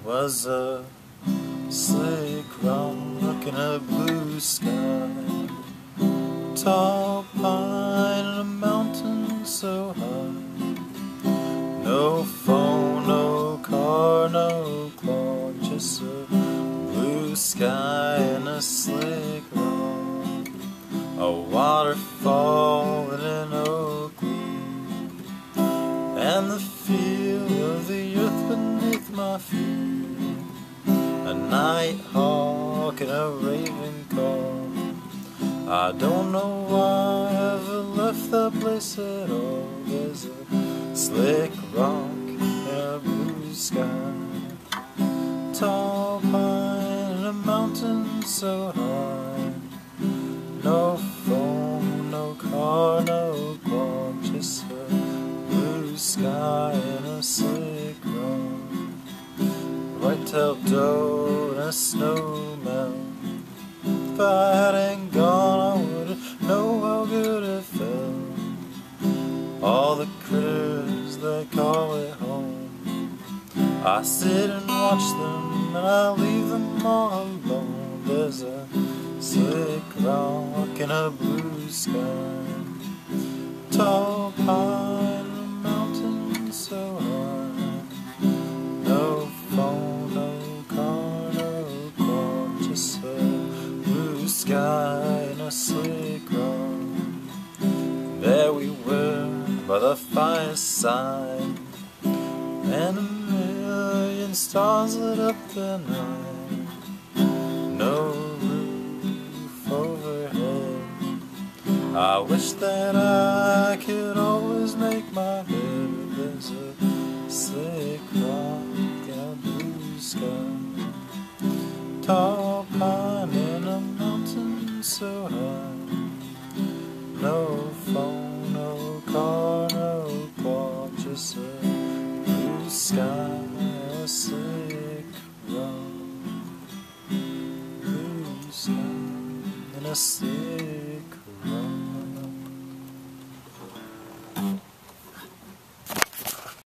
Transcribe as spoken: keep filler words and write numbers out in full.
was a slick rock in a blue sky, tall pine in a mountain so high. No phone, no car, no clock, just a blue sky and a slick rock, a waterfall in an oak leaf, and the feel of the earth beneath my feet, a night hawk and a raven call. I don't know why I ever left that place at all. There's a slick rock and a blue sky, tall pine and a mountain so high. No phone, no car, no clock, just a blue sky and a slick rock, white-tailed doe and a snowmelt. If I hadn't gone, I wouldn't know how good it felt. All the critters that call it home, I sit and watch them and I leave them all alone. There's a slick rock and a blue sky, tall pine and a mountain so high. No phone, no car, no clock, just a blue sky and a slick rock. There we were by the fireside, and a million stars lit up the night. No roof overhead, I wish that I could always make my bed. There's a slick rock and a blue sky, tall pine and a mountain so high. No phone, no car, no clock, just a blue sky, a slick rock, blue sky and a slick rock.